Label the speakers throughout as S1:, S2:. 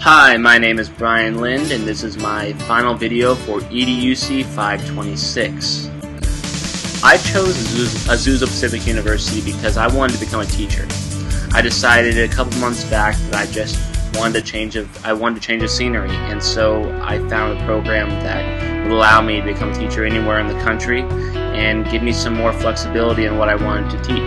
S1: Hi, my name is Brian Lind, and this is my final video for EDUC 526. I chose Azusa Pacific University because I wanted to become a teacher. I decided a couple months back that I just wanted to change the scenery, and so I found a program that would allow me to become a teacher anywhere in the country and give me some more flexibility in what I wanted to teach.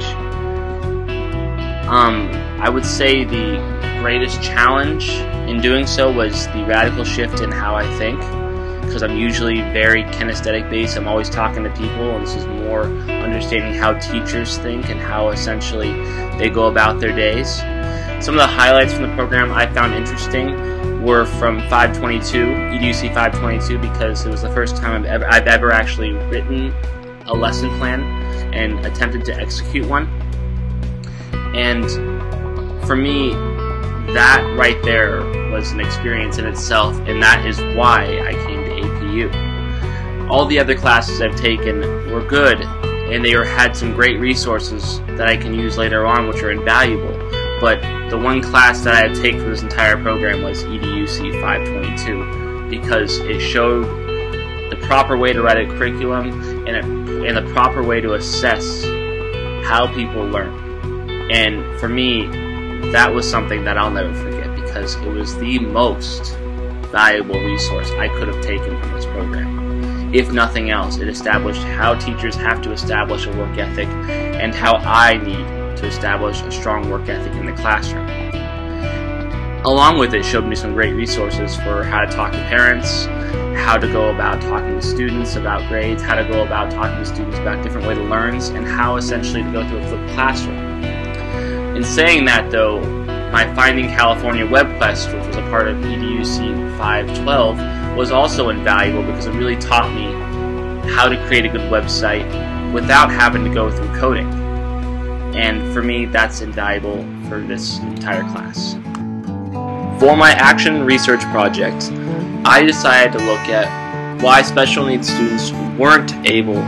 S1: I would say the greatest challenge in doing so was the radical shift in how I think, because I'm usually very kinesthetic based. I'm always talking to people, and this is more understanding how teachers think and how essentially they go about their days. Some of the highlights from the program I found interesting were from 522, EDUC 522, because it was the first time I've ever actually written a lesson plan and attempted to execute one. And for me, that right there was an experience in itself, and that is why I came to APU. All the other classes I've taken were good, and they had some great resources that I can use later on, which are invaluable. But the one class that I had taken for this entire program was EDUC 522, because it showed the proper way to write a curriculum and the proper way to assess how people learn. And for me, that was something that I'll never forget, because it was the most valuable resource I could have taken from this program. If nothing else, it established how teachers have to establish a work ethic and how I need to establish a strong work ethic in the classroom. Along with it, showed me some great resources for how to talk to parents, how to go about talking to students about grades, how to go about talking to students about different ways to learn, and how essentially to go through a flipped classroom. In saying that, though, my Finding California web quest, which was a part of EDUC 512, was also invaluable because it really taught me how to create a good website without having to go through coding. And for me, that's invaluable for this entire class. For my action research project, I decided to look at why special needs students aren't able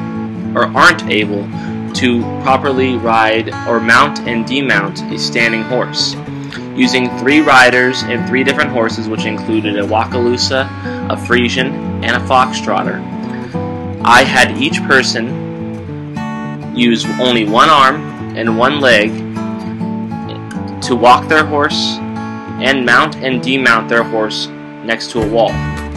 S1: to properly ride or mount and demount a standing horse, using 3 riders and 3 different horses, which included a Wakalusa, a Frisian, and a Foxtrotter. I had each person use only one arm and one leg to walk their horse and mount and demount their horse next to a wall,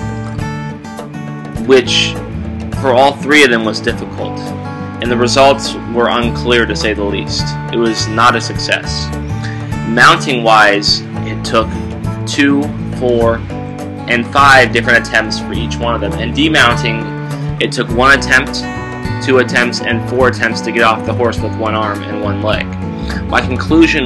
S1: which for all 3 of them was difficult. And the results were unclear, to say the least. It was not a success. Mounting wise, it took 2, 4, and 5 different attempts for each one of them. And demounting, it took 1 attempt, 2 attempts, and 4 attempts to get off the horse with 1 arm and 1 leg. My conclusion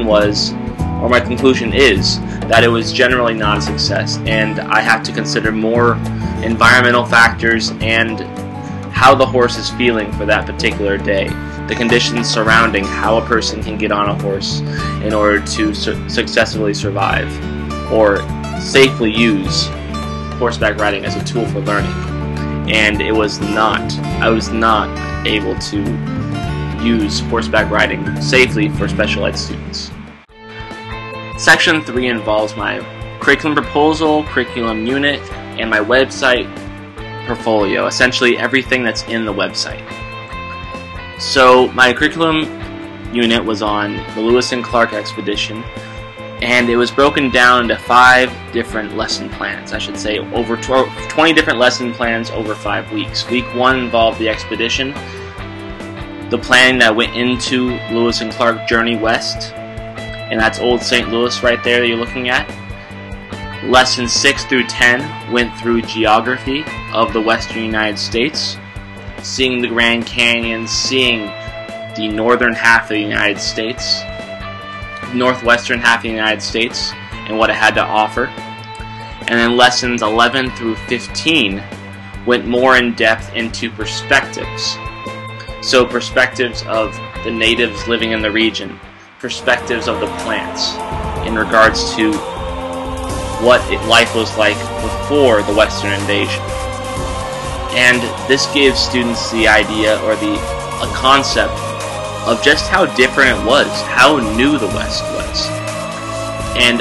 S1: is that it was generally not a success, and I have to consider more environmental factors and how the horse is feeling for that particular day, the conditions surrounding how a person can get on a horse in order to successfully survive or safely use horseback riding as a tool for learning. And I was not able to use horseback riding safely for special ed students. Section 3 involves my curriculum proposal, curriculum unit, and my website portfolio, essentially everything that's in the website. So my curriculum unit was on the Lewis and Clark expedition, and it was broken down into 5 different lesson plans. I should say over 20 different lesson plans over 5 weeks. Week 1 involved the expedition, the planning that went into Lewis and Clark Journey West, and that's Old St. Louis right there that you're looking at. Lessons 6 through 10 went through geography of the western United States, seeing the Grand Canyon, seeing the northern half of the United States, northwestern half of the United States, and what it had to offer. And then lessons 11 through 15 went more in depth into perspectives. So perspectives of the natives living in the region, perspectives of the plants in regards to what life was like before the Western invasion. And this gives students the idea or a concept of just how different it was, how new the West was. And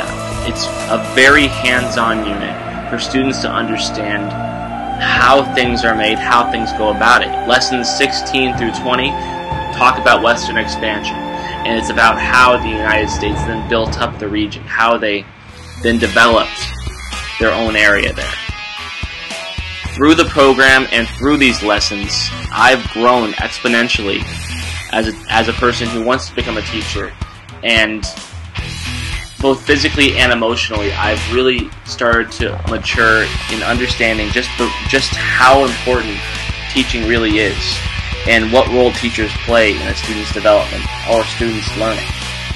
S1: It's a very hands-on unit for students to understand how things are made, how things go about it. Lessons 16 through 20 talk about Western expansion, and it's about how the United States then built up the region, how they then developed their own area there. Through the program and through these lessons, I've grown exponentially as a person who wants to become a teacher, and both physically and emotionally, I've really started to mature in understanding just how important teaching really is, and what role teachers play in a student's development or student's learning.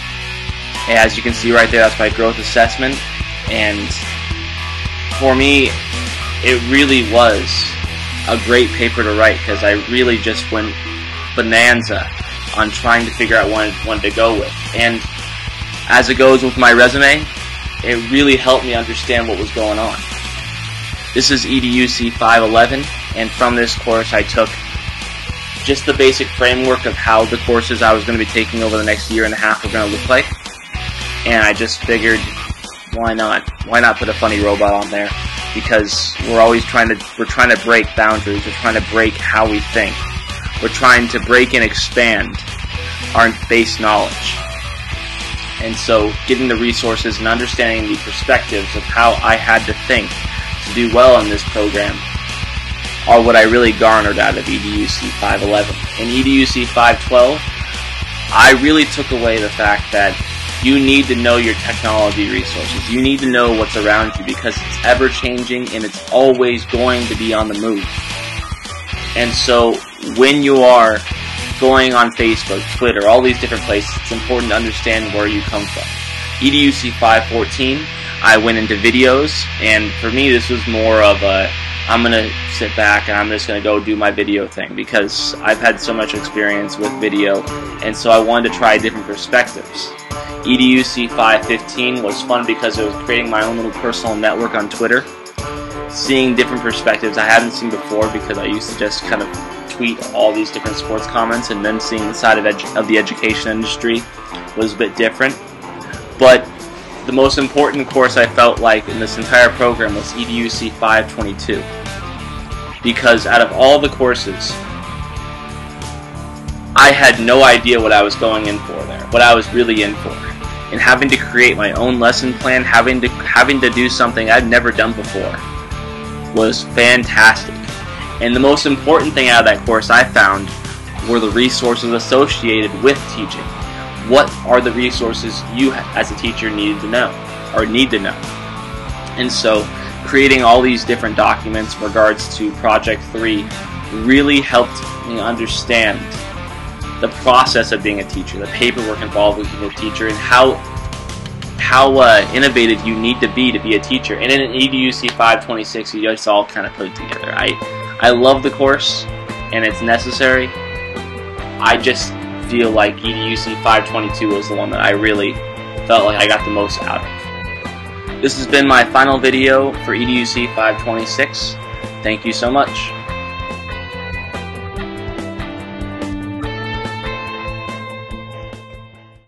S1: As you can see right there, that's my growth assessment, and for me, it really was a great paper to write, because I really just went bonanza on trying to figure out one to go with. And as it goes with my resume, it really helped me understand what was going on. This is EDUC 511, and from this course I took just the basic framework of how the courses I was going to be taking over the next year and a half were going to look like, and I just figured, why not? Why not put a funny robot on there? Because we're trying to break boundaries. We're trying to break how we think. We're trying to break and expand our base knowledge. And so getting the resources and understanding the perspectives of how I had to think to do well in this program are what I really garnered out of EDUC 511. In EDUC 512, I really took away the fact that you need to know your technology resources. You need to know what's around you, because it's ever changing and it's always going to be on the move. And so when you are going on Facebook, Twitter, all these different places, it's important to understand where you come from. EDUC 514, I went into videos, and for me this was more of a, I'm going to sit back and I'm just going to go do my video thing, because I've had so much experience with video, and so I wanted to try different perspectives. EDUC 515 was fun because it was creating my own little personal network on Twitter, seeing different perspectives I hadn't seen before, because I used to just kind of tweet all these different sports comments, and then seeing the side of the education industry was a bit different. But the most important course I felt like in this entire program was EDUC 522, because out of all the courses, I had no idea what I was going in for there, what I was really in for. And having to create my own lesson plan, having to do something I'd never done before, was fantastic. And the most important thing out of that course I found were the resources associated with teaching. What are the resources you as a teacher need to know? And so creating all these different documents in regards to Project 3 really helped me understand the process of being a teacher, the paperwork involved with being a teacher, and how innovative you need to be a teacher. And in EDUC 526, you just all kind of put it together. I love the course, and it's necessary. I just feel like EDUC 522 was the one that I really felt like I got the most out of. This has been my final video for EDUC 526. Thank you so much.